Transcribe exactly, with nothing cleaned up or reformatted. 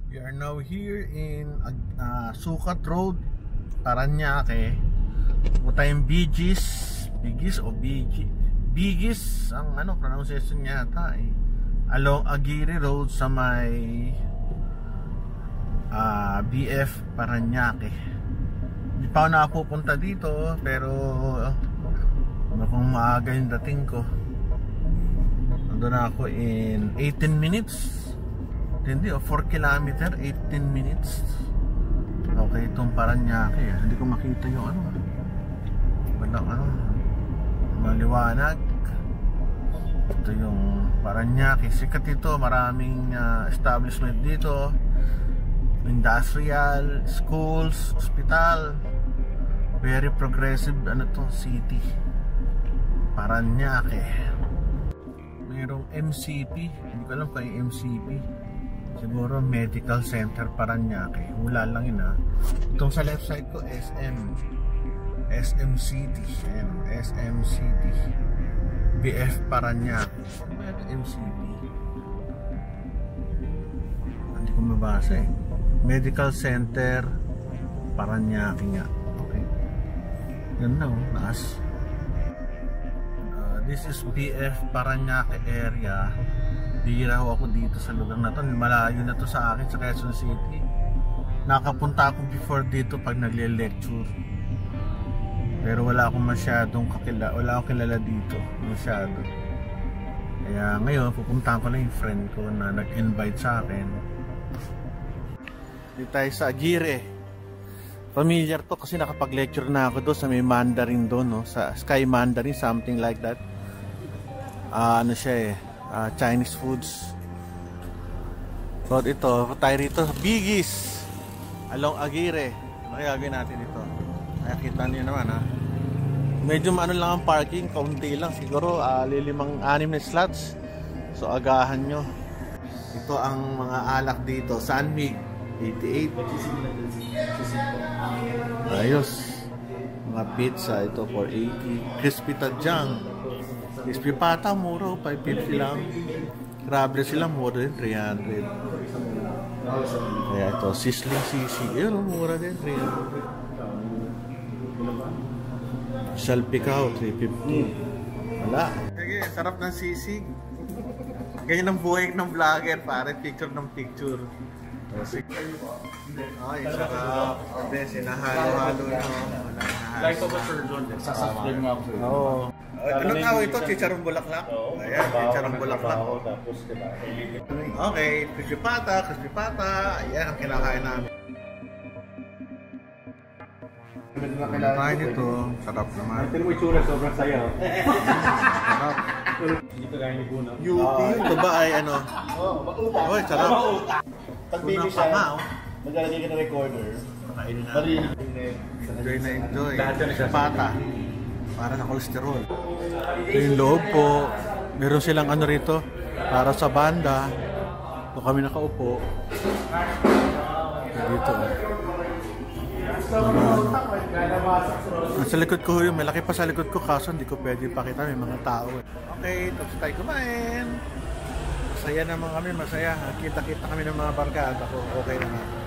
We are now here in uh, Sukat Road, Paranaque. Pupunta yung Bigis, Bigis o Bigis, Bigis ang ano pronunciation yata eh. Along Aguirre Road sa may uh, B F Paranaque. Hindi pa ako nakapupunta dito pero ano kung maaga yung dating ko. Nandun ako in eighteen minutes. Hindi o four kilometer, eighteen minutes. Okay, itong Paranaque. Hindi ko makita yung ano. Walang ano. Maliwanag. Ito yung Paranaque. Sikat ito. Maraming uh, establishment dito. Industrial, schools, hospital. Very progressive ano to city. Paranaque. Mayroong M C P. Hindi ko alam kung yung M C P. Siguro Medical Center Paranaque. Wala lang yun ha. Itong sa left side ko S M S M City. Ayan, S M City B F Paranaque. M C P. Hindi ko mabasa eh. Medical Center Paranaque nga. Okay. Yan na oh. Naas. Uh, this is B F Paranaque area. Bihira ako dito sa lugar na to. Malayo na to sa akin sa Quezon City. Nakapunta ako before dito pag nagle-lecture. Pero wala akong masyadong kakila, wala akong kilala dito masyado. Kaya ngayon pupuntahan ko lang yung friend ko na nag-invite sa akin. Dito tayo sa Aguirre. Familiar to kasi nakapag-lecture na ako doon sa may Mandarin doon, no? Sa Sky Mandarin, something like that. Uh, ano siya eh. Uh, Chinese foods. So ito, tayo rito Bigis along Aguirre. Ano gagawin natin ito? Nakikita niyo naman ha. Medyo ano lang ang parking, kaunti lang siguro, uh, lilimang anim na slots. So agahan nyo. Ito ang mga alak dito. San Mig eighty-eight. Ayos. Mga pizza ito for eighty. Crispy Tajang. Crispy Pata, mura, five fifty lang. Grabe sila, mura din, three hundred. Kaya ito, Sizzling Sisig. Yun, mura din, three hundred. Salpicao, three fifty. Wala. Sige, sarap ng sisig. Ganyan ang buhay ng vlogger, pare, picture ng picture. Ay, sarap. Hindi, sinahalo-halo na. Like of a surgeon, sasaflim nga po. Oo. Anong tawag ito? Chicharong bulaklak? Ayan, chicharong bulaklak. Okay, crispy pata, crispy pata. Ayan ang kinakain namin. Kinakain ito. Sarap naman. Ito mo itsura, sobrang saya. Sarap. Hindi ka gaya ni Buna. Ito ba ay ano? Oo, Uy, sarap. pag baby siya, maglalagay ka ng recorder. Kainin namin. Enjoy na enjoy. Crispy pata. Para sa kolesterol. Ito yung loob po. Meron silang ano rito para sa banda. Ito kami nakaupo. Dito. Nasa likod ko yun. Malaki pa sa likod ko kaso hindi ko pwede ipakita. May mga tao. Okay, tapos tayo kumain. Masaya naman kami. Masaya. Kita-kita kami ng mga barkada ko. Okay naman.